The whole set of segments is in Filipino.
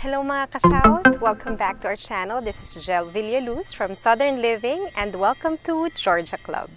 Hello mga ka-South! Welcome back to our channel. This is Jel Villaluz from Southern Living and welcome to Georgia Club.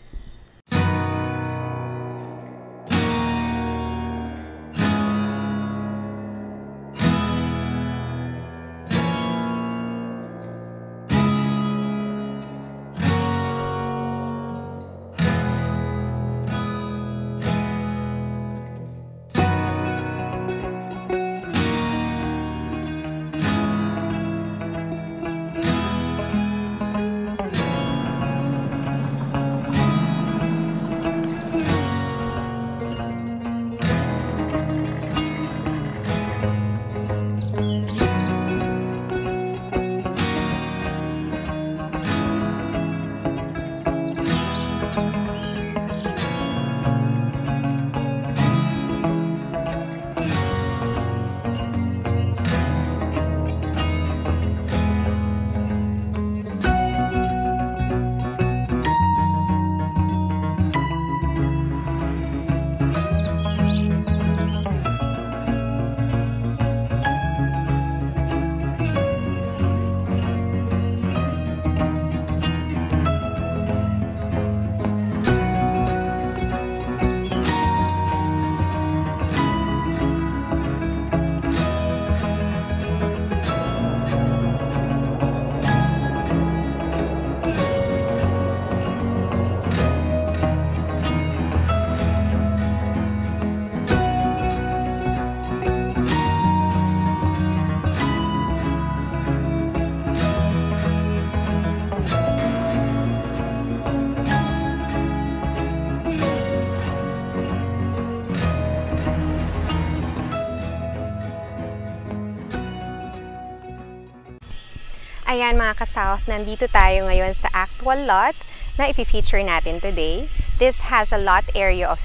Ayan mga ka-South, nandito tayo ngayon sa actual lot na i-feature natin today. This has a lot area of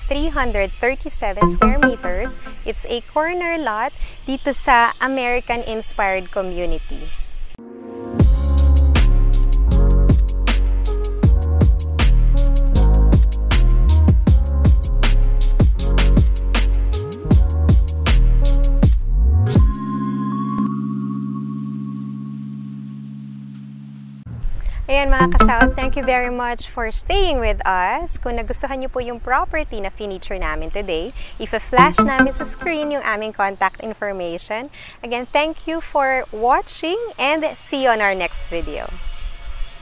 337 square meters. It's a corner lot dito sa American-inspired community. Ayan mga ka-South, thank you very much for staying with us. Kung nagustuhan niyo po yung property na feature namin today, i-flash namin sa screen yung aming contact information. Again, thank you for watching and see you on our next video.